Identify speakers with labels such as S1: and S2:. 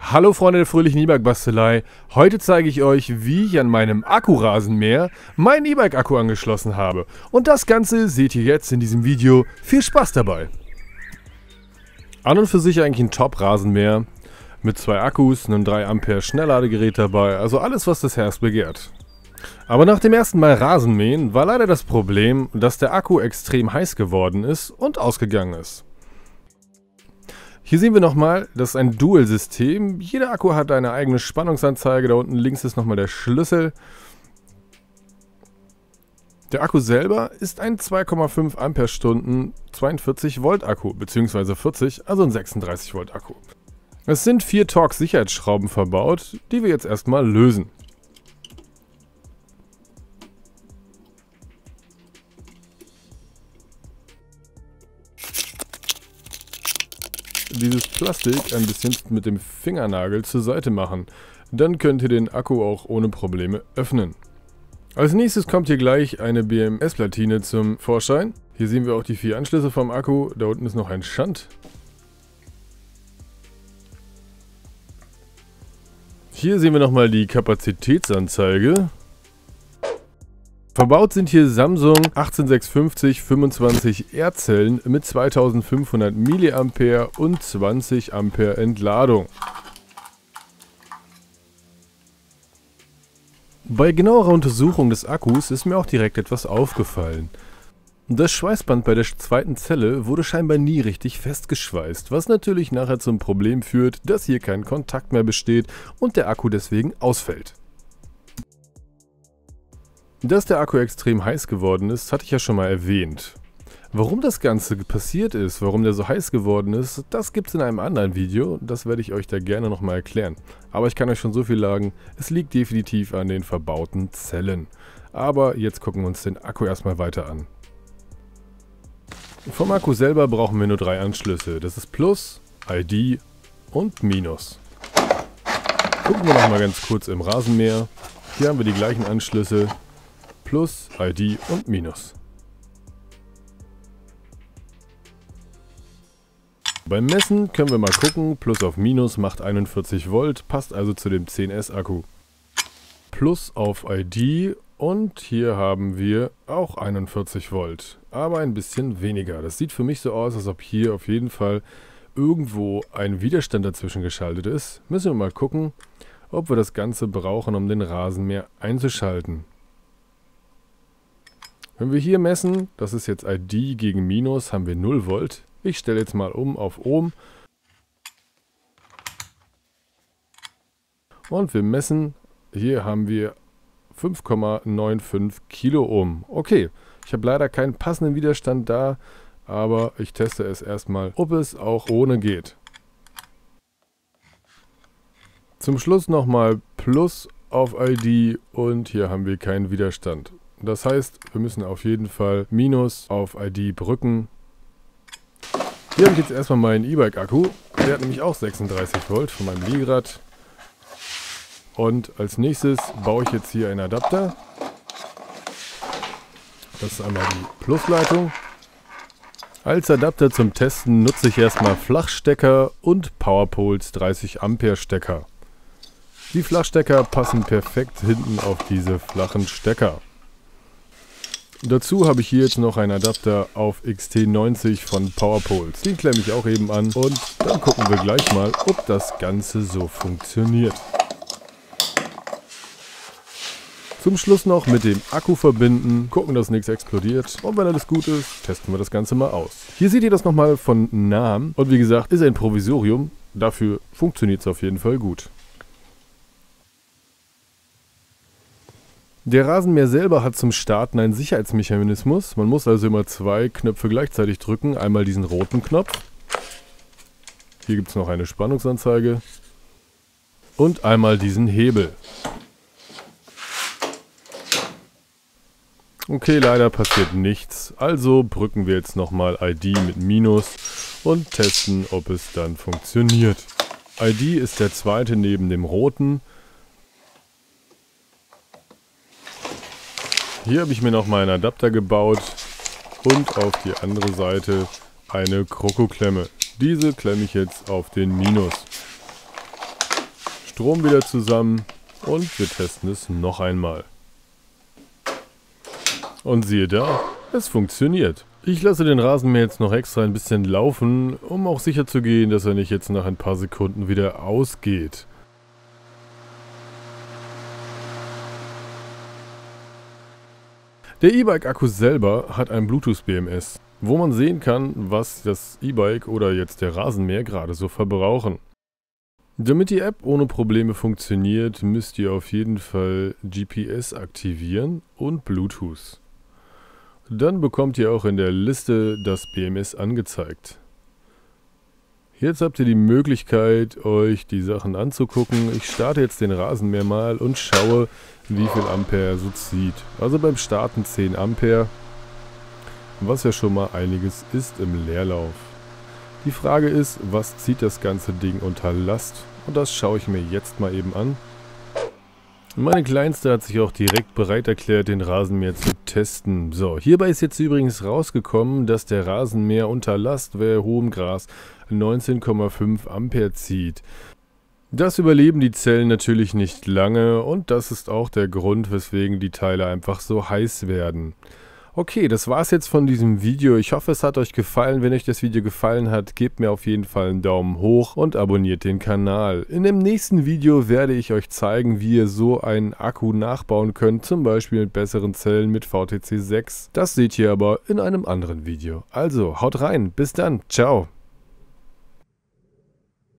S1: Hallo Freunde der fröhlichen E-Bike-Bastelei. Heute zeige ich euch, wie ich an meinem Akkurasenmäher meinen E-Bike-Akku angeschlossen habe. Und das Ganze seht ihr jetzt in diesem Video. Viel Spaß dabei! An und für sich eigentlich ein Top-Rasenmäher mit 2 Akkus, einem 3 Ampere Schnellladegerät dabei, also alles, was das Herz begehrt. Aber nach dem ersten Mal Rasenmähen war leider das Problem, dass der Akku extrem heiß geworden ist und ausgegangen ist. Hier sehen wir nochmal, das ist ein Dual-System. Jeder Akku hat eine eigene Spannungsanzeige. Da unten links ist nochmal der Schlüssel. Der Akku selber ist ein 2,5 Ampere-Stunden 42 Volt Akku, beziehungsweise 40, also ein 36 Volt Akku. Es sind 4 Torx-Sicherheitsschrauben verbaut, die wir jetzt erstmal lösen. Dieses Plastik ein bisschen mit dem Fingernagel zur Seite machen. Dann könnt ihr den Akku auch ohne Probleme öffnen. Als nächstes kommt hier gleich eine BMS-Platine zum Vorschein. Hier sehen wir auch die 4 Anschlüsse vom Akku. Da unten ist noch ein Shunt. Hier sehen wir nochmal die Kapazitätsanzeige. Verbaut sind hier Samsung 18650 25 R-Zellen mit 2500 mA und 20 Ampere Entladung. Bei genauerer Untersuchung des Akkus ist mir auch direkt etwas aufgefallen. Das Schweißband bei der zweiten Zelle wurde scheinbar nie richtig festgeschweißt, was natürlich nachher zum Problem führt, dass hier kein Kontakt mehr besteht und der Akku deswegen ausfällt. Dass der Akku extrem heiß geworden ist, hatte ich ja schon mal erwähnt. Warum das Ganze passiert ist, warum der so heiß geworden ist, das gibt es in einem anderen Video. Das werde ich euch da gerne nochmal erklären. Aber ich kann euch schon so viel sagen, es liegt definitiv an den verbauten Zellen. Aber jetzt gucken wir uns den Akku erstmal weiter an. Vom Akku selber brauchen wir nur 3 Anschlüsse. Das ist Plus, ID und Minus. Gucken wir nochmal ganz kurz im Rasenmäher. Hier haben wir die gleichen Anschlüsse. Plus, ID und Minus. Beim Messen können wir mal gucken, Plus auf Minus macht 41 Volt, passt also zu dem 10S Akku. Plus auf ID und hier haben wir auch 41 Volt, aber ein bisschen weniger. Das sieht für mich so aus, als ob hier auf jeden Fall irgendwo ein Widerstand dazwischen geschaltet ist. Müssen wir mal gucken, ob wir das Ganze brauchen, um den Rasenmäher einzuschalten. Wenn wir hier messen, das ist jetzt ID gegen Minus, haben wir 0 Volt. Ich stelle jetzt mal um auf Ohm. Und wir messen, hier haben wir 5,95 Kiloohm. Okay, ich habe leider keinen passenden Widerstand da, aber ich teste es erstmal, ob es auch ohne geht. Zum Schluss nochmal Plus auf ID und hier haben wir keinen Widerstand. Das heißt, wir müssen auf jeden Fall Minus auf ID brücken. Hier habe ich jetzt erstmal meinen E-Bike-Akku. Der hat nämlich auch 36 Volt von meinem Liegerad. Und als nächstes baue ich jetzt hier einen Adapter. Das ist einmal die Plusleitung. Als Adapter zum Testen nutze ich erstmal Flachstecker und PowerPoles 30 Ampere Stecker. Die Flachstecker passen perfekt hinten auf diese flachen Stecker. Dazu habe ich hier jetzt noch einen Adapter auf XT90 von PowerPoles. Den klemme ich auch eben an und dann gucken wir gleich mal, ob das Ganze so funktioniert. Zum Schluss noch mit dem Akku verbinden, gucken, dass nichts explodiert und wenn alles gut ist, testen wir das Ganze mal aus. Hier seht ihr das nochmal von nahem und wie gesagt, ist ein Provisorium, dafür funktioniert es auf jeden Fall gut. Der Rasenmäher selber hat zum Starten einen Sicherheitsmechanismus. Man muss also immer 2 Knöpfe gleichzeitig drücken. Einmal diesen roten Knopf. Hier gibt es noch eine Spannungsanzeige. Und einmal diesen Hebel. Okay, leider passiert nichts. Also brücken wir jetzt nochmal ID mit Minus und testen, ob es dann funktioniert. ID ist der zweite neben dem roten. Hier habe ich mir nochmal einen Adapter gebaut und auf die andere Seite eine Krokoklemme. Diese klemme ich jetzt auf den Minus. Strom wieder zusammen und wir testen es noch einmal. Und siehe da, es funktioniert. Ich lasse den Rasenmäher jetzt noch extra ein bisschen laufen, um auch sicher zu gehen, dass er nicht jetzt nach ein paar Sekunden wieder ausgeht. Der E-Bike-Akku selber hat ein Bluetooth-BMS, wo man sehen kann, was das E-Bike oder jetzt der Rasenmäher gerade so verbrauchen. Damit die App ohne Probleme funktioniert, müsst ihr auf jeden Fall GPS aktivieren und Bluetooth. Dann bekommt ihr auch in der Liste das BMS angezeigt. Jetzt habt ihr die Möglichkeit, euch die Sachen anzugucken. Ich starte jetzt den Rasenmäher mal und schaue, wie viel Ampere er so zieht. Also beim Starten 10 Ampere, was ja schon mal einiges ist im Leerlauf. Die Frage ist, was zieht das ganze Ding unter Last? Und das schaue ich mir jetzt mal eben an. Meine Kleinste hat sich auch direkt bereit erklärt, den Rasenmäher zu testen. So, hierbei ist jetzt übrigens rausgekommen, dass der Rasenmäher unter Last bei hohem Gras 19,5 Ampere zieht. Das überleben die Zellen natürlich nicht lange und das ist auch der Grund, weswegen die Teile einfach so heiß werden. Okay, das war's jetzt von diesem Video. Ich hoffe, es hat euch gefallen. Wenn euch das Video gefallen hat, gebt mir auf jeden Fall einen Daumen hoch und abonniert den Kanal. In dem nächsten Video werde ich euch zeigen, wie ihr so einen Akku nachbauen könnt, zum Beispiel mit besseren Zellen mit VTC 6. Das seht ihr aber in einem anderen Video. Also, haut rein, bis dann, ciao!